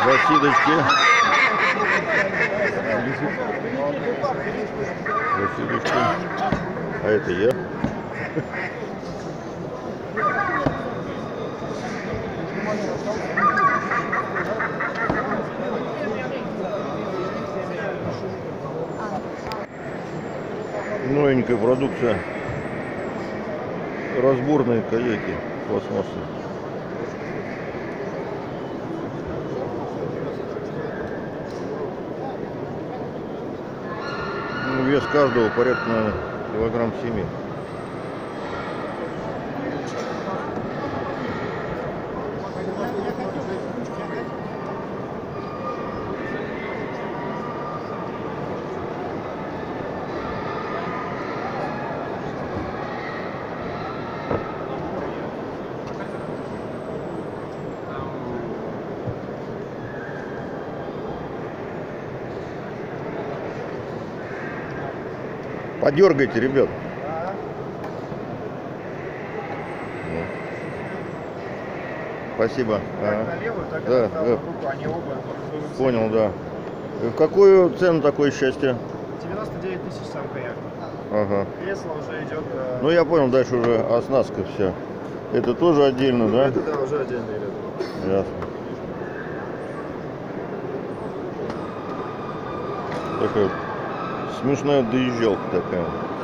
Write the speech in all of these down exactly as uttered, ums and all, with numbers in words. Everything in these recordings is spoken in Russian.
Спасибочки. Спасибочки. А это я. Новенькая продукция. Разборные каяки пластмассовые. Ну, вес каждого порядка, наверное, килограмм семи. Подергайте, ребят. Ну. Спасибо. Ага. Да, да. Руку, они оба. Понял, да. И в какую цену такое счастье? девяносто девять тысяч сам каяк. Ага. Весло уже идет. Ну я понял, дальше уже оснастка вся. Это тоже отдельно, ну, да? Это да, уже отдельно идет. Ясно. Такая смешная доезжалка такая.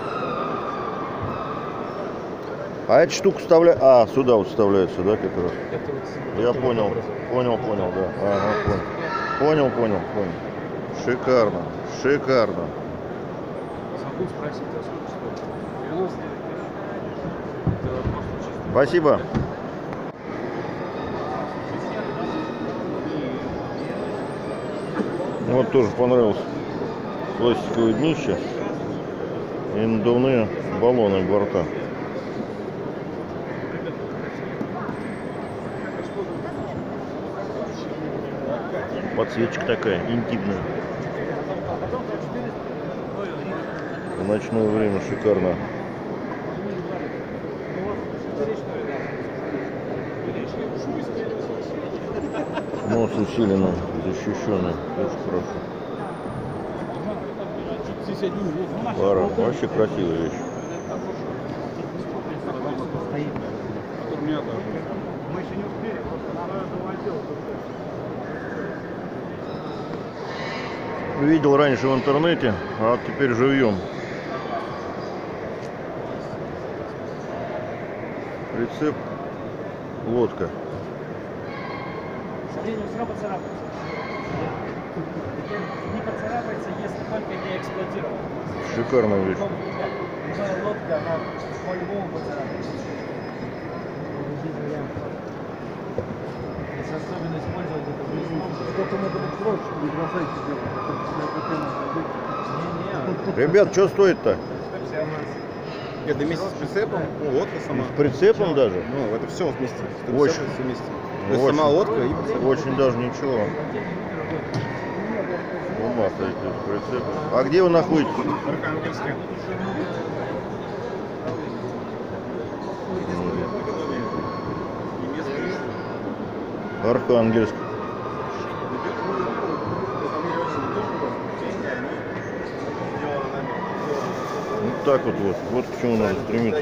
А эта штука вставляет... А, сюда вот вставляется, да, как раз? Это вот... Я понял, понял, понял, да. Ага, понял. Понял, понял, понял. Шикарно, шикарно. Забыл спросить, а сколько стоит? девяносто девять тысяч. Спасибо. Вот тоже понравилось. Пластиковое днище и надувные баллоны борта. Подсветочка такая интимная. В ночное время шикарно. Нос усиленно, защищенный. Очень хорошо. Пара. Вообще красивая вещь. Видел раньше в интернете, а вот теперь живьем. Прицеп, лодка. Смотри, ну все поцарапается. Не поцарапается, если только не эксплуатировать. Шикарная вещь. Любая лодка, она по-любому поцарапается. Если особенно использовать это в лесу. Сколько надо быть проще, не бросайте делать. Ребят, что стоит-то? Это вместе с прицепом, ну, лодка сама. С прицепом даже? Ну, это все вместе. Это Очень. все вместе. То есть Очень. сама лодка и прицеп. Очень даже ничего. Ума стоите, прицеп. А где вы находитесь? Архангельске. Архангельск. Вот так вот вот. Вот к чему надо стремиться.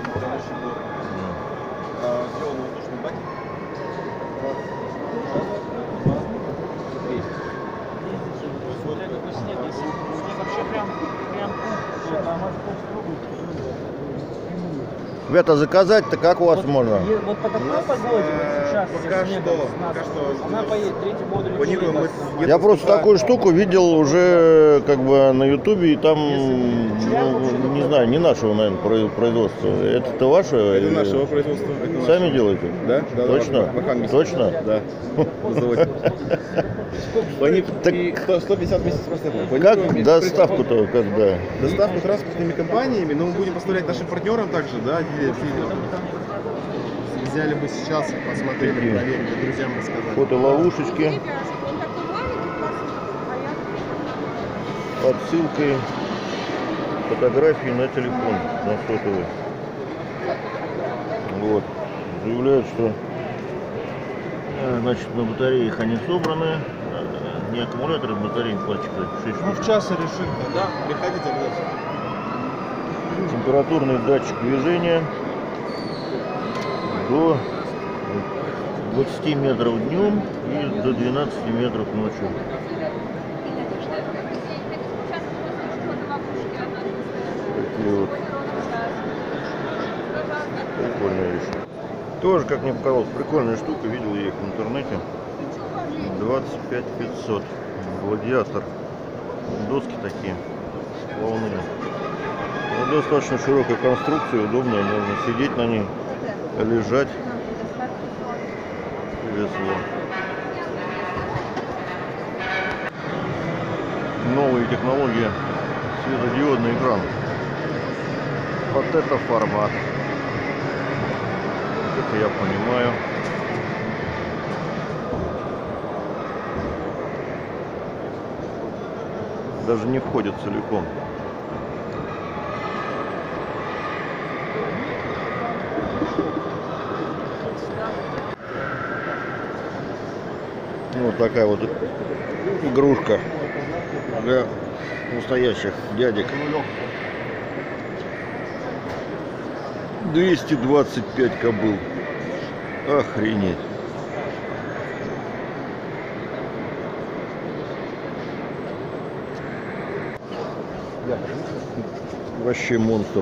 Ребята, заказать-то как у вас вот, можно? Вот по такой погоде, вот сейчас, пока что, пока что она поедет третий модуль. планируем мы. Я просто такую штуку видел уже как бы на ютубе, и там, ну, не знаю, не нашего, наверное, производства. Это-то ваше? Это нашего производства. Это Сами наше. делаете? Да? Да. Точно? Да, Точно? Да. Так сто пятьдесят в месяц просто. Как доставку-то, когда? Доставку транспортными компаниями, но мы будем поставлять нашим партнерам также, да, взяли бы сейчас, посмотрели, проверили, друзьям рассказали. Фотоловушечки. Отсылкой фотографии на телефон, на сотовый. Вот. Заявляют, что Э, Значит, на батареях они собраны. Э, Не аккумуляторы, батареи пальчика. шесть Ну, штук. в час решим. Да, приходите обязательно. Температурный датчик движения до двадцати метров днем и до двенадцати метров ночью. Такие вот прикольные вещи. Тоже, как мне показалось, прикольная штука. Видел я их в интернете. двадцать пять пятьсот. Гладиатор. Доски такие. Волны. Ну, достаточно широкая конструкция, удобная. Можно сидеть на ней, лежать. Весело. Новые технологии. Светодиодный экран. Вот это формат. Это я понимаю. Даже не входит целиком. Вот такая вот игрушка для настоящих дядек. двести двадцать пять кобыл. Охренеть. Вообще монстр.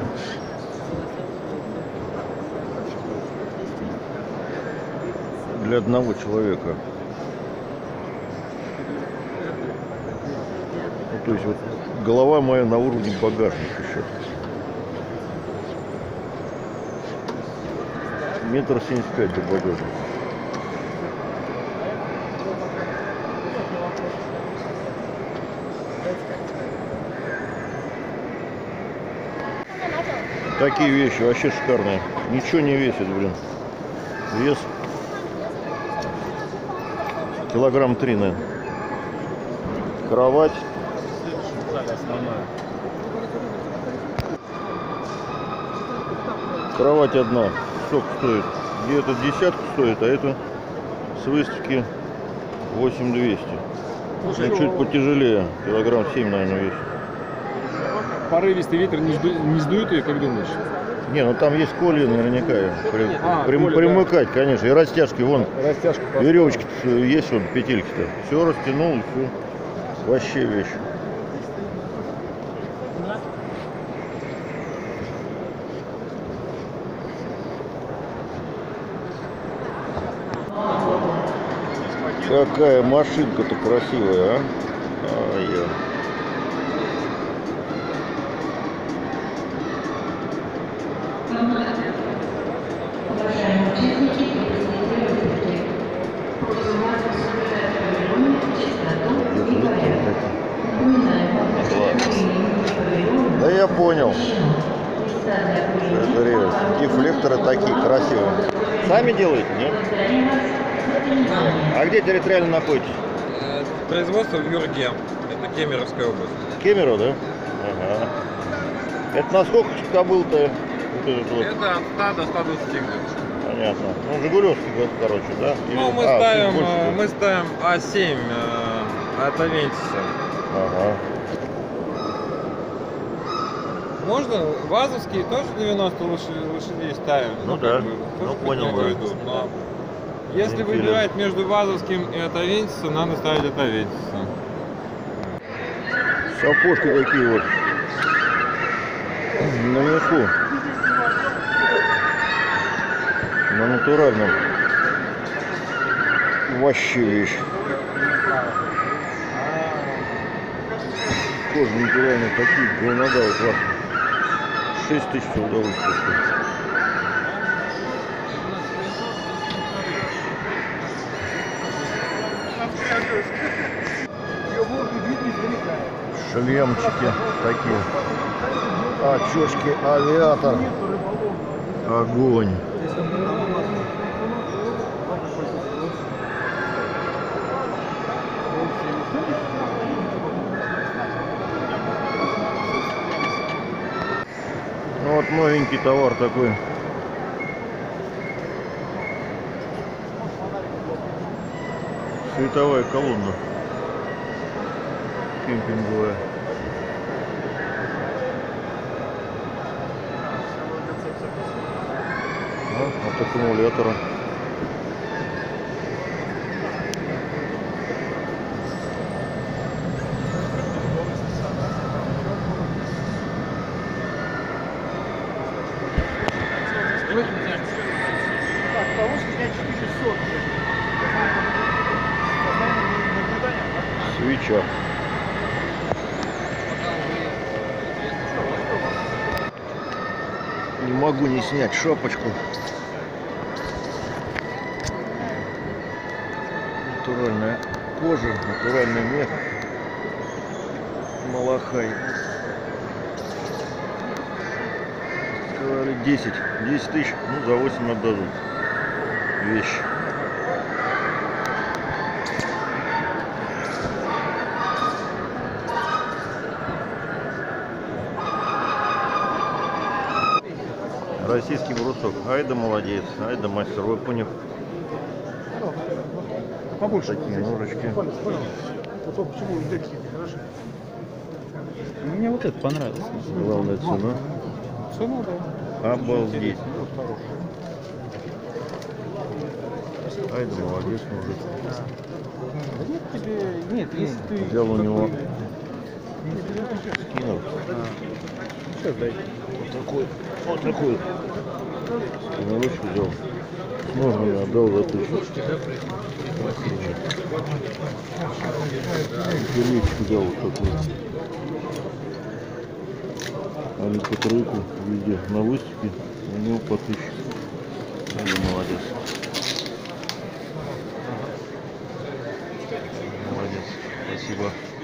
Для одного человека. Ну, то есть вот голова моя на уровне багажника еще. Метр семьдесят пять до багажника. Такие вещи вообще шикарные. Ничего не весит, блин. Вес килограмм три, наверное. Кровать. Кровать одна. Сколько стоит? Где-то десятку стоит, а это с выставки восемь двести. Ну, чуть потяжелее. Килограмм семь, наверное, весит. Порывистый ветер не, сду... не сдует ее, как думаешь? Не, ну там есть колья наверняка. При... А, При... колья, примыкать, да. Конечно. И растяжки, вон. Растяжка. Веревочки есть, вон, петельки-то. Все растянул, и все. Вообще вещь. Какая машинка-то красивая, а? Ай-яй. Да я понял. Дефлекторы такие красивые. Сами делаете, нет? А где территориально находитесь? Производство в Юрге. Это Кемеровская область. Кемерово, да? Ага. Это насколько кобыл-то? Вот этот вот? Это от ста до ста двадцати где-то. Понятно. Ну, Жигулевский, короче, да? Или... Ну, мы, а, ставим, больше, э, да? мы ставим А семь э, от Авентиса. Ага. Можно вазовские тоже девяносто лошадей ставим. Ну как да. бы, Ну, тоже понял, поднятие да. идут, но если Интересно. выбирать между вазовским и от Авентиса, надо ставить от Авентиса. Сапожки такие вот. На меху. На натуральном. Вообще вещь. Кожа натуральная, такие говнодавы классные. шесть тысяч удовольствия. Шлемчики такие. Очечки авиатор. Огонь. Ну вот новенький товар такой. Световая колонна кемпинговая. А, от аккумулятора. Так, повозка снять четыре сотки. Свеча. Не могу не снять шапочку. Натуральная кожа, натуральный мех. Малахай. Сказали десять. десять тысяч, ну за восемь отдадут. Вещь. Российский брусок. Ай да молодец, ай да мастер. Вы понял? Побольше. Такие ножички. Понял, понял. Вот то, почему индекс хорошо. Мне вот это понравилось. Главная цена. Цена, да. Обалдеть. Ай да молодец, мужик. Да нет тебе, нет, если ты... Взял у него, Не собираешь? кинул. Сейчас дай. Вот такой, вот такой. На ручку взял. Можно я отдал за тысячу. Пиличку взял вот такой. А не по тройку везде на выставке. У него по тысяче. Ну, молодец. Молодец. Спасибо.